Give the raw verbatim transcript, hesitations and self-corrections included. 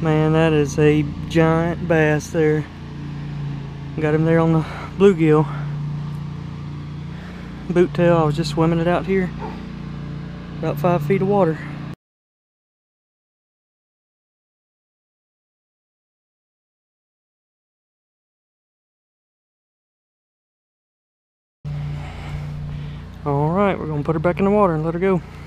Man, that is a giant bass there. Got him there on the bluegill. Boot tail, I was just swimming it out here. About five feet of water. Alright, we're gonna put her back in the water and let her go.